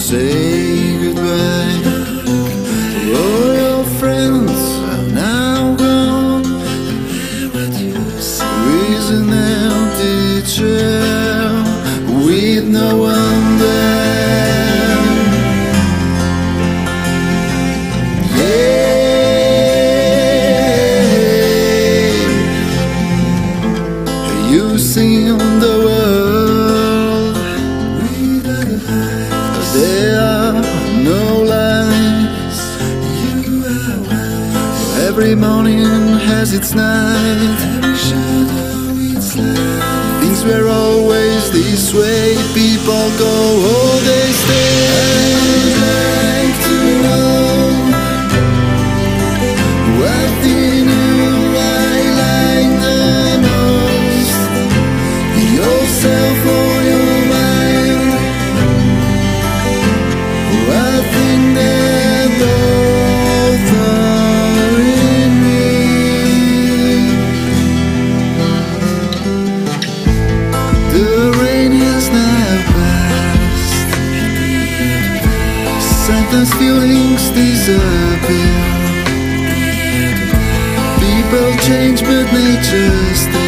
say goodbye. All your friends are now gone. With an empty chair, with no one there. Yeah, you sing on the world. There are no lies. Every morning has its night. Things were always this way. People go, oh, they stay. I'd like to know what thing you like the most, yourself or your mind. I think that both are in me. The rain is now past. Sometimes feelings disappear. People change but nature stays.